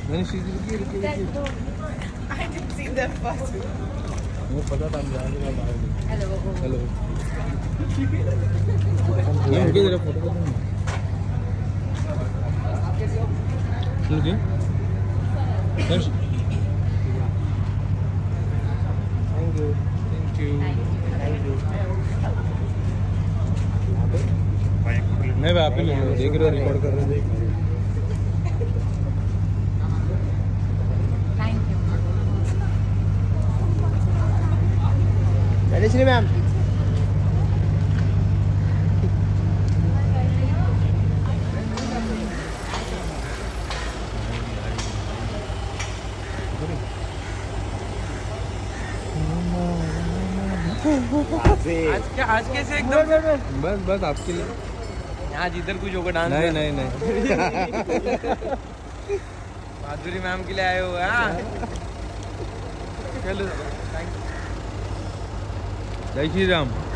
मैंने सीधी रुकी वो पता था हम जाएंगे ना बाहर। हेलो हेलो रुकिए जरा फोटो कर दूँ। रुकिए थैंक यू नहीं भाई आप ही देख रहे हो रिकॉर्ड कर रहे हैं। श्री मैम आज कैसे एकदम बस बस आपके लिए आज इधर कुछ होगा डांस? नहीं नहीं नहीं माधुरी मैम के लिए आए हो? हाँ चलो जय श्री राम।